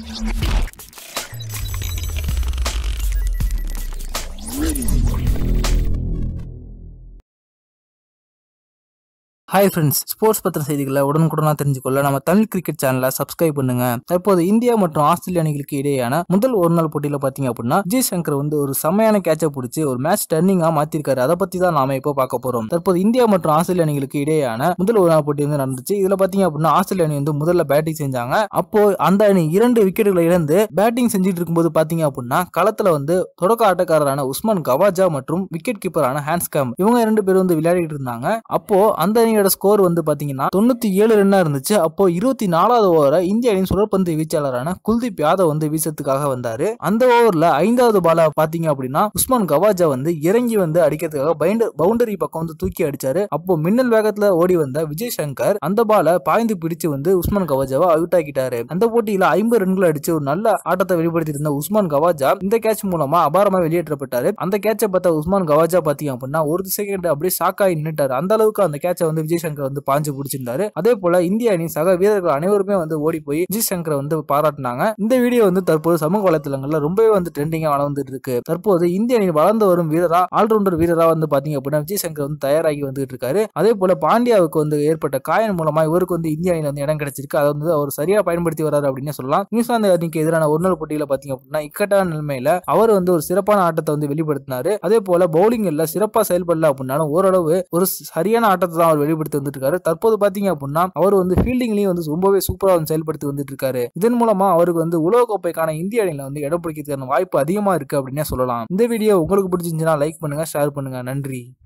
Hi friends, sports பத்திர செய்திகளை உடனுக்குடனா தெரிஞ்சுக்கொள்ள நம்ம தமிழ் கிரிக்கெட் சேனலை சப்ஸ்கிரைப் பண்ணுங்க. தற்போது இந்தியா மற்றும் ஆஸ்திரேலியா அணிகளுக்கு இடையேயான முதல் ஒரு நாள் போட்டியில பாத்தீங்க அப்படின்னா விஜய் சங்கர் ஒரு செமையான கேட்சை பிடிச்சி ஒரு மேட்ச் டர்னிங்கா மாத்திருக்காரு. அதை பத்தி தான் நாம இப்போ பார்க்க போறோம். தற்போது இந்தியா மற்றும் ஆஸ்திரேலியா அணிகளுக்கு இடையேயான முதல் ஒரு நாள் போட்டி நடந்துச்சு. இதுல பாத்தீங்க அப்படின்னா ஆஸ்திரேலியா அணி முதல்ல பேட்டிங் செஞ்சாங்க. அப்போ அந்த அணி 2 விக்கெட்டுகளை இழந்து பேட்டிங் செஞ்சுட்டு இருக்கும்போது பாத்தீங்க அப்படின்னா களத்துல தொடக்க ஆட்டக்காரரான உஸ்மான் கவாஜா மற்றும் விக்கெட் கீப்பரான ஹான்ஸ்காம் இவங்க 2 பேரும் விளையாடிட்டு இருந்தாங்க. அப்போ அந்த அணியோட ஸ்கோர் பாத்தீங்கன்னா 97 ரன்னா இருந்துச்சு. அப்போ 24வது ஓவரை இந்திய அணியின் சுழற்பந்து வீச்சாளரான குல்தீப் யாதவ் வீசத்துக்காக வந்தாரு. அந்த ஓவர்ல 5வது பால பாத்தீங்க அப்படின்னா உஸ்மான் கவாஜா இறங்கி அடிக்கிறதுக்காக பவுண்டரி பக்கம் தூக்கி அடிச்சாரு. அப்போ மின்னல் வேகத்துல ஓடி வந்த விஜய் சங்கர் அந்த பால பாய்ந்து பிடிச்சு உஸ்மான் கவாஜாவை அவுட் ஆக்கிட்டாரு. அந்த போட்டியில 50 ரன்கள் அடிச்சு ஒரு நல்ல ஆட்டத்தை வெளிப்படுத்தி இருந்த உஸ்மான் கவாஜா இந்த கேட்ச் மூலமா அபாரமா வெளியேற்றப்பட்டாரு. அந்த கேட்சை பார்த்த உஸ்மான் கவாஜா பாத்தீங்க அப்படின்னா ஒரு செகண்ட் அப்படியே ஷாக்காகி நின்னுட்டாரு. அந்த அளவுக்கு அந்த கேட்சை விஜய் சங்கர் பாஞ்சு பிடிச்சிருந்தாரு. அதே போல இந்திய அணி சக வீரர்கள் அனைவருமே ஓடி போய் விஜய் சங்கரை பாராட்டினாங்க. இந்த வீடியோ தற்போது சமூக வலைதளங்கள்ல ரொம்பவே ட்ரெண்டிங்கா வளர்ந்துட்டு இருக்கு. தற்போது இந்திய அணி வளர்ந்து வரும் வீரரா ஆல்ரவுண்டர் வீரரா பாத்தீங்க அப்படின்னா விஜய் சங்கர் தயாராகி வந்துட்டு இருக்காரு. அதே போல பாண்டியாவுக்கு ஏற்பட்ட காயம் மூலமா இவருக்கு இந்திய அணியில இடம் கிடைச்சிருக்கு. அதை அவர் சரியா பயன்படுத்தி வர்றாரு அப்படின்னு சொல்லலாம். நியூசிலாந்து அணிக்கு எதிரான ஒரு நாள் போட்டியில பாத்தீங்க அப்படின்னா இக்கட்டான நிலைமையில அவர் ஒரு சிறப்பான ஆட்டத்தை வெளிப்படுத்தினாரு. அதே போல பவுலிங்ல சிறப்பா செயல்படல அப்படின்னாலும் ஓரளவு ஒரு சரியான ஆட்டத்தை தான் அவர் வெளிப்படுத்தி வந்துட்டு இருக்காரு. தற்போது பாத்தீங்க அப்படின்னா அவர் ஃபீல்டிங்லயும் ரொம்பவே சூப்பரா செயல்படுத்தி வந்துட்டு இருக்காரு. இதன் மூலமா அவருக்கு உலகக்கோப்பைக்கான இந்திய அணியில இடம் பிடிக்கிறதுக்கான வாய்ப்பு அதிகமா இருக்கு அப்படின்னே சொல்லலாம். இந்த வீடியோ உங்களுக்கு பிடிச்சிருந்துச்சுன்னா லைக் பண்ணுங்க, ஷேர் பண்ணுங்க. நன்றி.